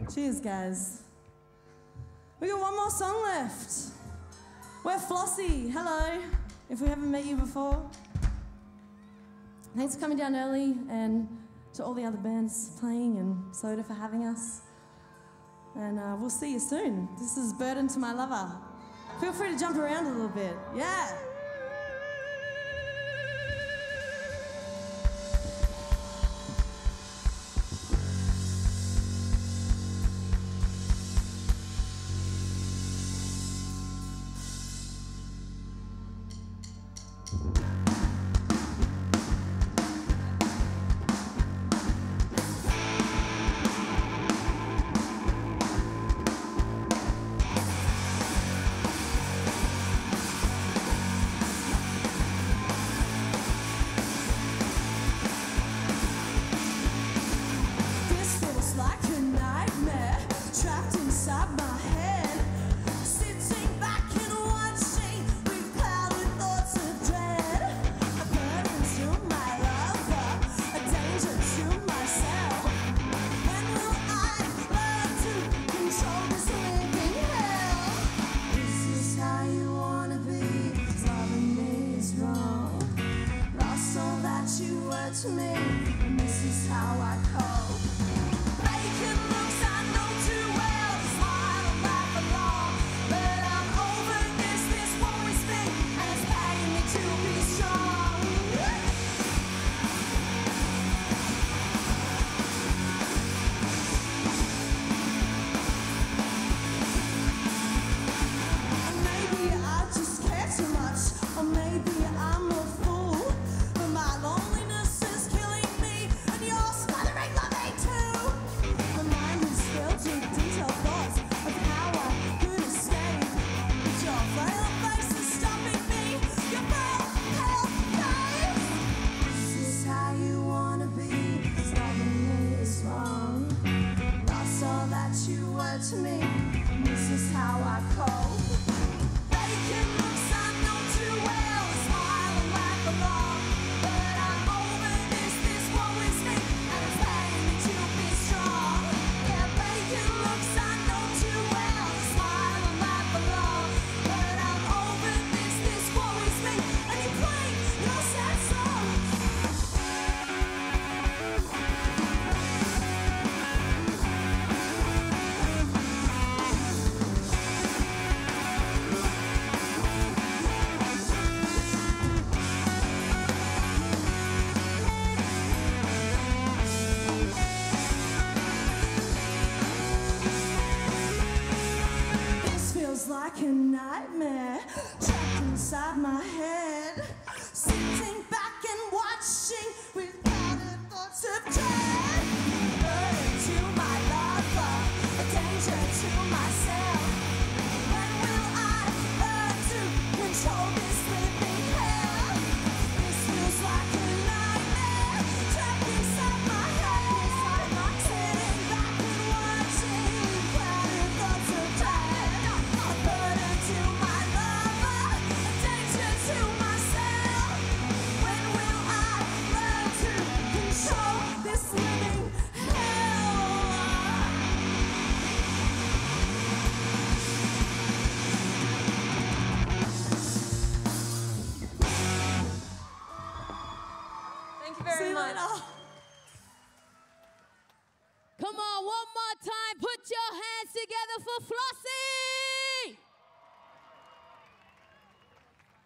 Cheers, guys. We got one more song left. We're Flossie. Hello, if we haven't met you before. Thanks for coming down early, and to all the other bands playing, and Soda for having us. And we'll see you soon. This is Burden to My Lover. Feel free to jump around a little bit. Yeah. To me, and this is how I cope. Making looks I know too well, to smile and laugh along. But I'm over this worries me, and it's paying me to be strong. And maybe I just care too much, or maybe I'm a fool, but my loneliness to me, and this is how I cope. Making looks I know too well, to smile and laugh along. But I'm over this worries me, and it's paying me to be strong. Yeah, making looks I know too well, to smile and laugh along. But I'm over this worries me, and you play your sad song. Like a nightmare trapped inside my head, sitting back and watching with clouded thoughts of dread. Burden to my lover, a danger to myself. When will I learn to control this living hell? This feels like a nightmare trapped inside my head, sitting back and watching with clouded thoughts of dread. Burden to my lover, a danger to myself. When will I learn to control this living hell? Thank you very much. Come on, one more time. Put your hands together for Flossie.